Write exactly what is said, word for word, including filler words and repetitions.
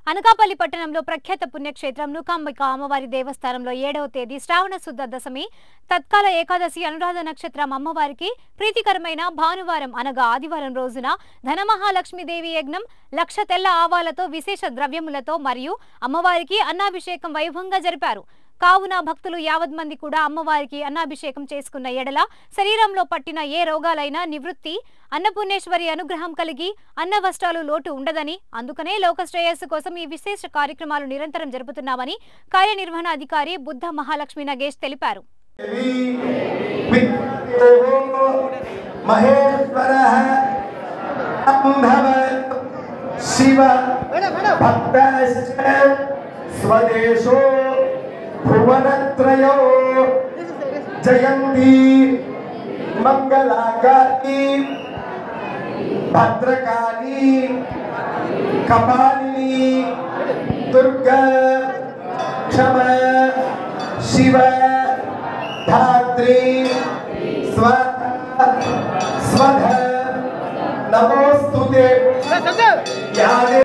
అనకాపల్లి పట్టణంలో ప్రఖ్యాత పుణ్యక్షేత్రం నూకాంబిక అమ్మవారి దేవస్థానంలో ఏడవ తేదీ శ్రావణ శుద్ధ దశమి తత్కాల ఏకాదశి అనురాధ నక్షత్రం అమ్మవారికి ప్రీతికరమైన భానువారం అనగా ఆదివారం రోజున ధనమహాలక్ష్మీదేవి యజ్ఞం లక్ష తెల్ల ఆవాలతో విశేష ద్రవ్యములతో మరియు అమ్మవారికి అన్నాభిషేకం వైభవంగా జరిపారు. కావున భక్తులు యావత్ మంది కూడా అమ్మవారికి అన్నాభిషేకం చేసుకున్న ఎడల శరీరంలో పట్టిన ఏ రోగాలైనా నివృత్తి, అన్నపూర్ణేశ్వరి అనుగ్రహం కలిగి అన్న వస్త్రాలు లోటు ఉండదని, అందుకనే లోక శ్రేయస్సు కోసం ఈ విశేష కార్యక్రమాలు నిరంతరం జరుపుతున్నామని కార్యనిర్వహణ అధికారి బుద్ధ మహాలక్ష్మి నగేష్ తెలిపారు. स्वदेशो भुवनत्रयो जयंती मंगलाकाली भद्रकाली कपालिनी दुर्गा क्षमा शिव धात्री स्व स्वध नमोस्तुते।